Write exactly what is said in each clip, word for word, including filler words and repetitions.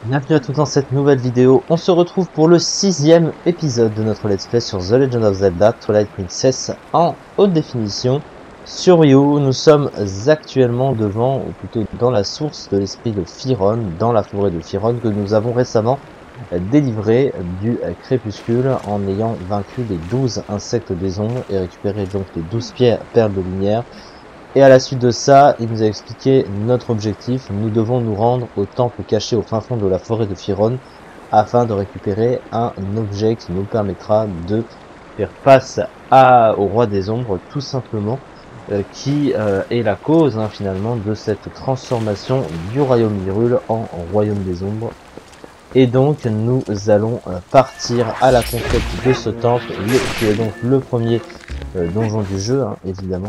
Bienvenue à tous dans cette nouvelle vidéo. On se retrouve pour le sixième épisode de notre let's play sur The Legend of Zelda Twilight Princess en haute définition. Sur Wii U, nous sommes actuellement devant, ou plutôt dans la source de l'esprit de Firon, dans la forêt de Firon, que nous avons récemment délivré du crépuscule en ayant vaincu les douze insectes des ombres et récupéré donc les douze pierres perles de lumière. Et à la suite de ça, il nous a expliqué notre objectif. Nous devons nous rendre au temple caché au fin fond de la forêt de Firon afin de récupérer un objet qui nous permettra de faire face à, au roi des ombres, tout simplement, euh, qui euh, est la cause hein, finalement de cette transformation du royaume d'Hyrule en royaume des ombres. Et donc nous allons euh, partir à la conquête de ce temple, le, qui est donc le premier euh, donjon du jeu, hein, évidemment.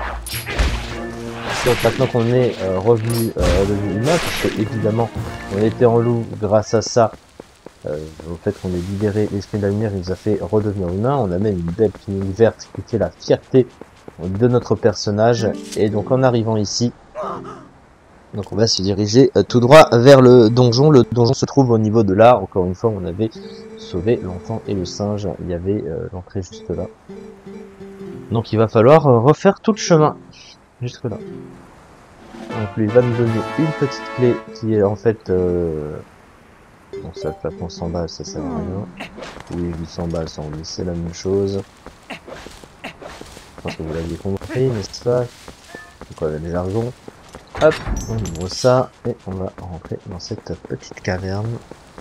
Donc maintenant qu'on est euh, revenu euh, revenu humain, puisque évidemment on était en loup, grâce à ça, euh, au fait qu'on ait libéré l'esprit de la lumière, il nous a fait redevenir humain. On a même une belle clinique verte qui était la fierté de notre personnage. Et donc en arrivant ici, donc on va se diriger euh, tout droit vers le donjon. Le donjon se trouve au niveau de là. Encore une fois, on avait sauvé l'enfant et le singe. Il y avait euh, l'entrée juste là. Donc il va falloir euh, refaire tout le chemin jusque là. Donc lui il va nous donner une petite clé qui est en fait euh... bon, ça le plafond cent balles, ça sert à rien. Oui, huit cents balles, cent dix, c'est la même chose. Je pense que vous l'aviez compris, n'est-ce pas? Donc on a les jargons. Hop, on ouvre ça et on va rentrer dans cette petite caverne.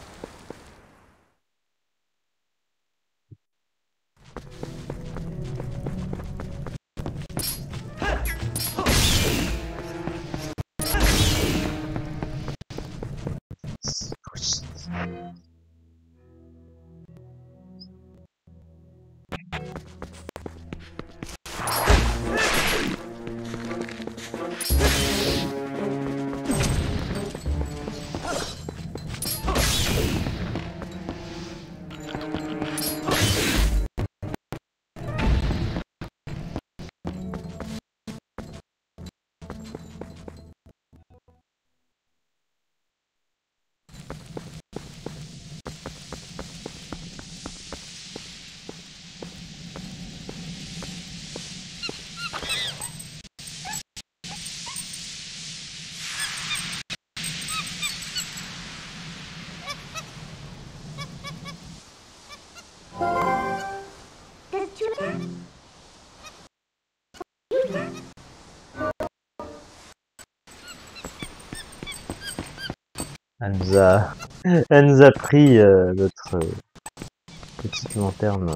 Elle nous a, elle nous a pris euh, notre euh, petite lanterne.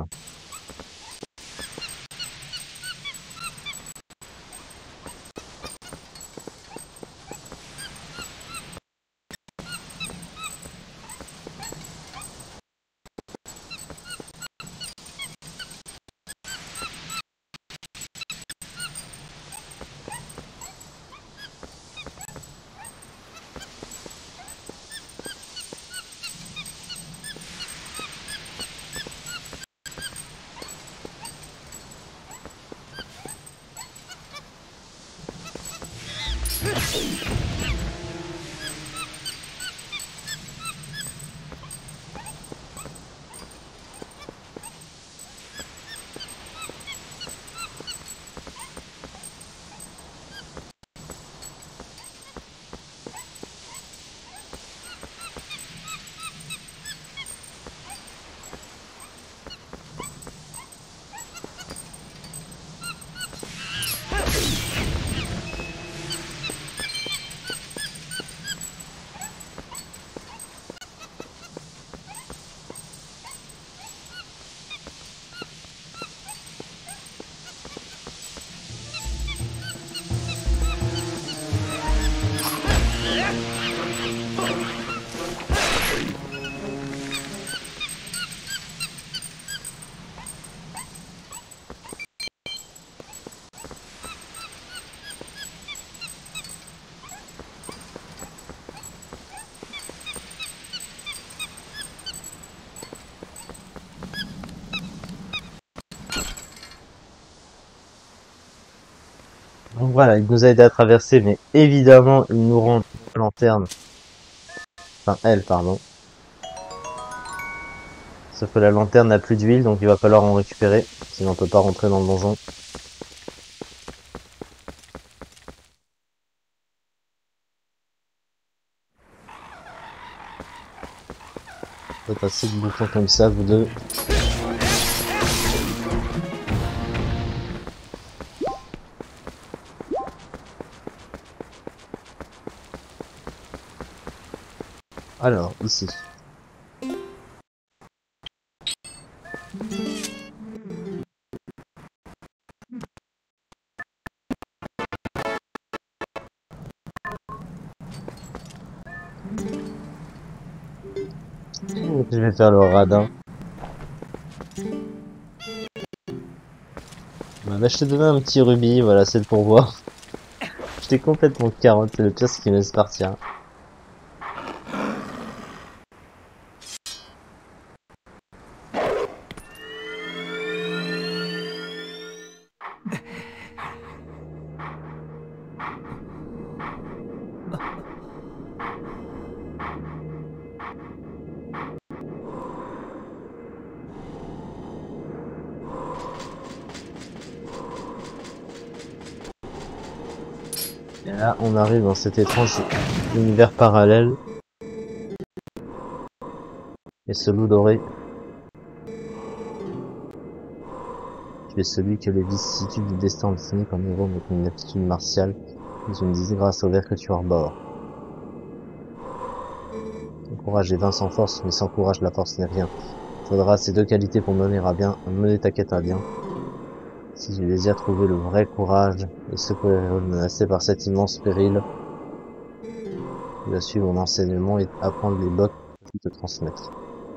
Donc voilà, il nous a aidé à traverser, mais évidemment, il nous rend la lanterne Enfin, elle, pardon. Sauf que la lanterne n'a plus d'huile, donc il va falloir en récupérer. Sinon on peut pas rentrer dans le donjon. On peut passer de boutons comme ça, vous deux. Alors, ici. Je vais faire le radin. Bah, je t'ai donné un petit rubis, voilà, c'est le pourboire. J'étais complètement carotte, c'est le pire, ce qui me laisse partir. Et là, on arrive dans cet étrange univers parallèle. Et ce loup doré. Tu es celui que les vicissitudes du destin ont défini comme héros avec une aptitude martiale. Ils me disent grâce au verre que tu arbores. Ton courage est vain sans force, mais sans courage la force n'est rien. Il faudra ces deux qualités pour mener à bien, mener ta quête à bien. Si tu désires trouver le vrai courage et secourir les rôles menacés par cet immense péril, tu dois suivre mon enseignement et apprendre les bottes que je te transmettre.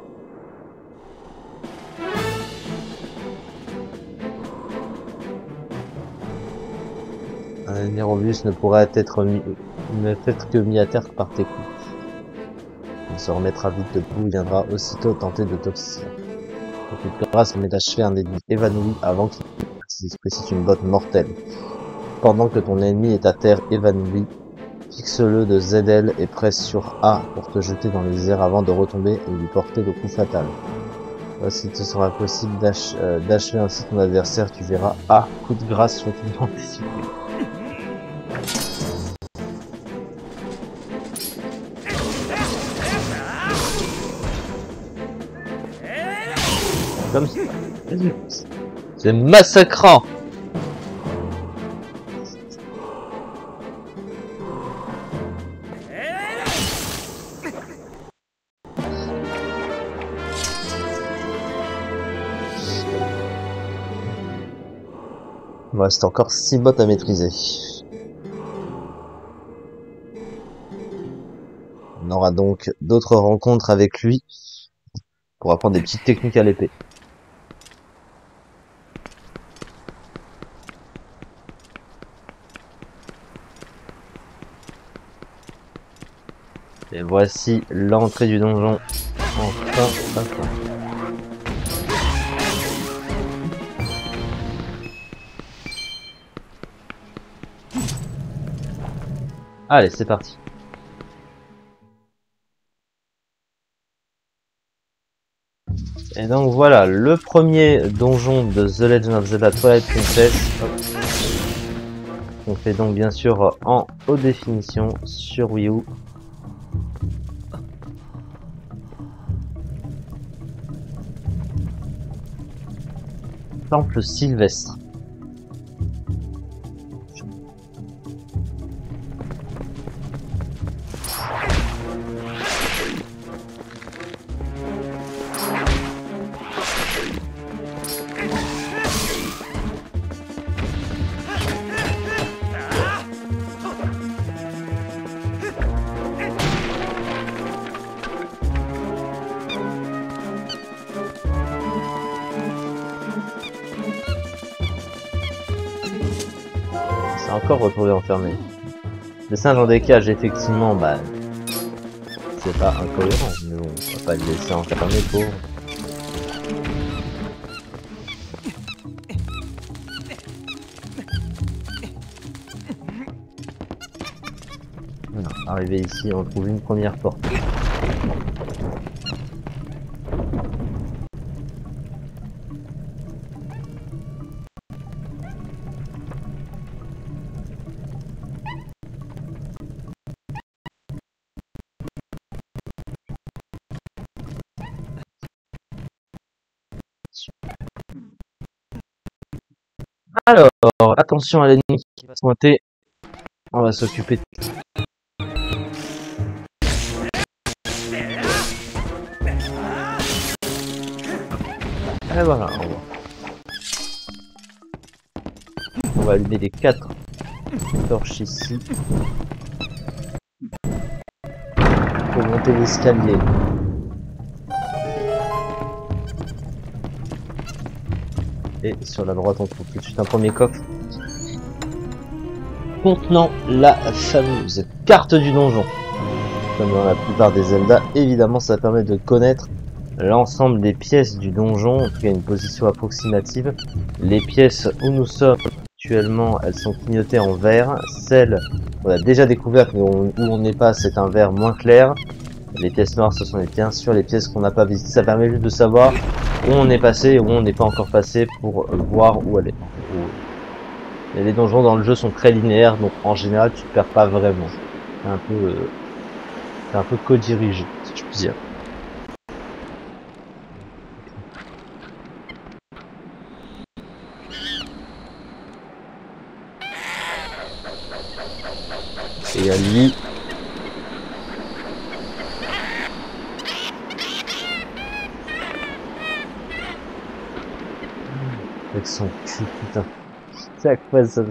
Un ennemi robuste ne pourra être mis, ne être que mis à terre par tes coups. Il se remettra vite debout et viendra aussitôt tenter de t'obstiner. Pour que grâce mais d'achever un ennemi évanoui avant qu'il explicite une botte mortelle. Pendant que ton ennemi est à terre évanoui, fixe-le de Z L et presse sur A pour te jeter dans les airs avant de retomber et lui porter le coup fatal. Voici, il te sera possible d'achever euh, ainsi ton adversaire, tu verras A, coup de grâce facilement décidé. Comme c'est massacrant. Il me reste encore six bots à maîtriser. On aura donc d'autres rencontres avec lui pour apprendre des petites techniques à l'épée. Et voici l'entrée du donjon. Enfin, enfin. Allez, c'est parti. Et donc voilà, le premier donjon de The Legend of Zelda Twilight Princess. On fait donc bien sûr en haute définition sur Wii U. Temple Sylvestre. Encore retrouvé enfermé. Le singe dans des cages, effectivement, bah, c'est pas incohérent, mais bon, on va pas le laisser enfermer pour. Voilà, arrivé ici, on trouve une première porte. Alors, attention à l'ennemi qui va se pointer. On va s'occuper de... Et voilà, on va, on va allumer les quatre torches ici pour monter l'escalier. Et sur la droite, on trouve tout de suite un premier coffre contenant la fameuse carte du donjon. Comme dans la plupart des Zelda, évidemment, ça permet de connaître l'ensemble des pièces du donjon, en tout cas une position approximative. Les pièces où nous sommes actuellement, elles sont clignotées en vert. Celles qu'on a déjà découvertes, mais où on n'est pas, c'est un vert moins clair. Les pièces noires, ce sont les, bien sûr les pièces qu'on n'a pas visitées. Ça permet juste de savoir où on est passé et où on n'est pas encore passé pour voir où aller. Et les donjons dans le jeu sont très linéaires, donc en général tu ne perds pas vraiment. C'est un peu, euh, c'est un peu co-dirigé, si je puis dire. Et à lui. Avec son cul, putain. C'est à quoi ça?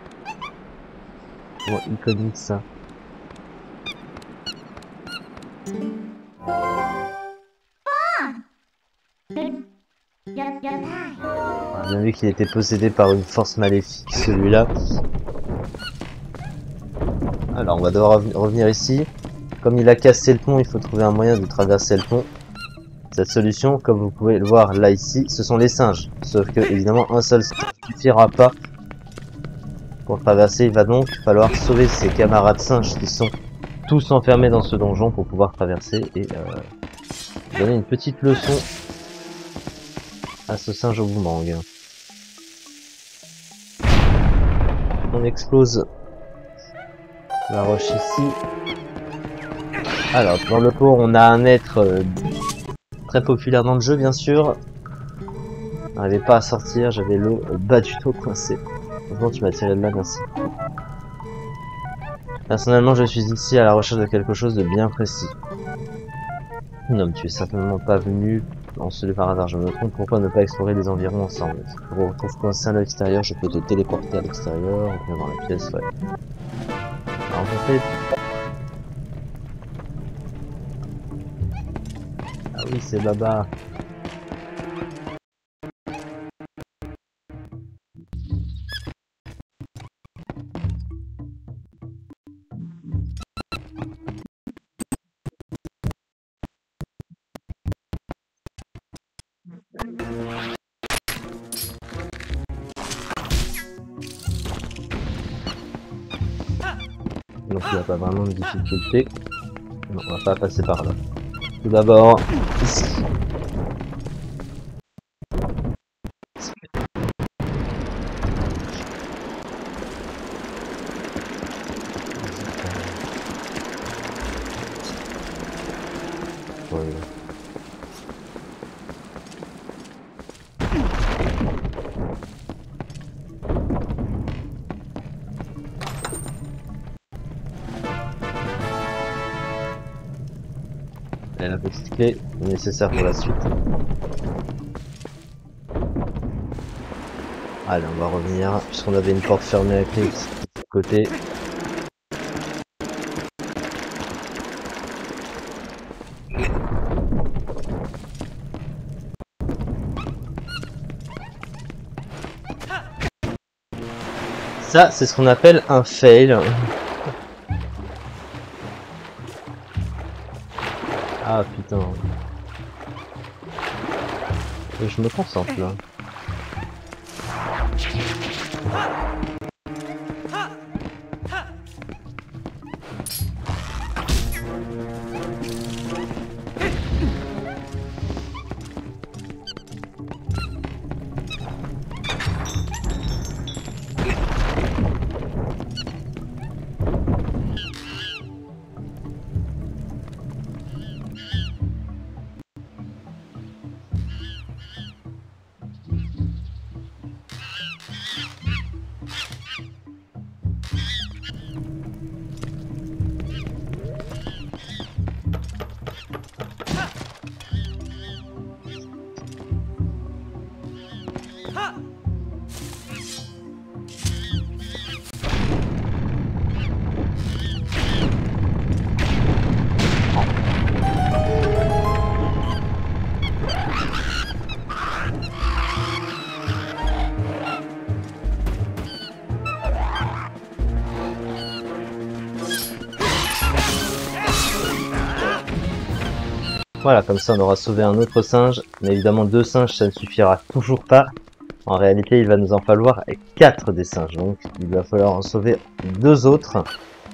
Bon, iconique ça. Bien vu qu'il était possédé par une force maléfique, celui-là. Alors, on va devoir revenir ici. Comme il a cassé le pont, il faut trouver un moyen de traverser le pont. Cette solution, comme vous pouvez le voir là ici, ce sont les singes. Sauf que, évidemment, un seul singe ne suffira pas pour traverser. Il va donc falloir sauver ses camarades singes qui sont tous enfermés dans ce donjon pour pouvoir traverser et euh, donner une petite leçon à ce singe au boomerang. On explose la roche ici. Alors, dans le pot, on a un être euh, très populaire dans le jeu, bien sûr. On n'arrivait pas à sortir, j'avais le bas du dos coincé. Heureusement, tu m'as tiré de là, merci. Personnellement, je suis ici à la recherche de quelque chose de bien précis. Non, mais tu es certainement pas venu en ce lieu par hasard, je me trompe. Pourquoi ne pas explorer les environs ensemble? Si tu te retrouves coincé à l'extérieur, je peux te téléporter à l'extérieur, revenir dans la pièce, ouais. Alors, on fait... Ah oui, c'est Baba. Donc il n'y a pas vraiment de difficulté. Non, on va pas passer par là. Tout d'abord, ici. Ouais. Et la petite clé nécessaire pour la suite. Allez, on va revenir, puisqu'on avait une porte fermée à clé de ce côté. Ça, c'est ce qu'on appelle un fail. Ah putain. Et je me concentre là. Voilà, comme ça on aura sauvé un autre singe. Mais évidemment deux singes ça ne suffira toujours pas. En réalité il va nous en falloir quatre des singes. Donc il va falloir en sauver deux autres.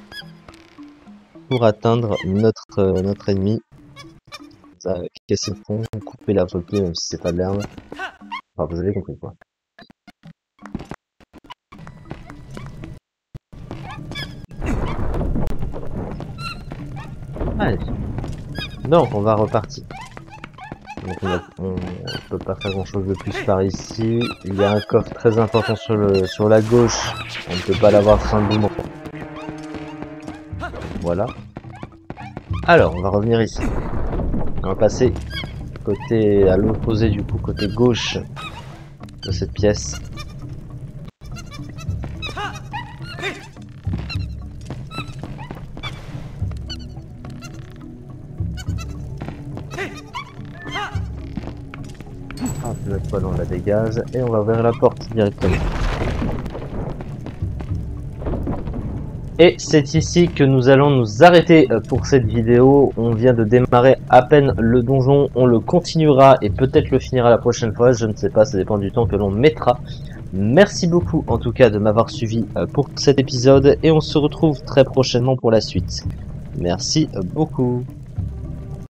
Pour atteindre notre, euh, notre ennemi. Ça va casser le pont, couper la volée même si c'est pas de l'herbe. Enfin vous avez compris quoi. Allez. Donc on va repartir. Donc on, a, on, on peut pas faire grand chose de plus par ici. Il y a un coffre très important sur le sur la gauche. On ne peut pas l'avoir sans boomerang. Voilà. Alors on va revenir ici. On va passer côté à l'opposé du coup, côté gauche de cette pièce. Hop, la toile on la dégage et on va ouvrir la porte directement. Et c'est ici que nous allons nous arrêter pour cette vidéo. On vient de démarrer à peine le donjon, on le continuera et peut-être le finira la prochaine fois, je ne sais pas, ça dépend du temps que l'on mettra. Merci beaucoup en tout cas de m'avoir suivi pour cet épisode et on se retrouve très prochainement pour la suite. Merci beaucoup.